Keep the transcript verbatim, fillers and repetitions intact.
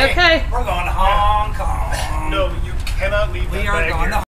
Okay. We're going to Hong Kong. No, you cannot leave We that are bag going here. to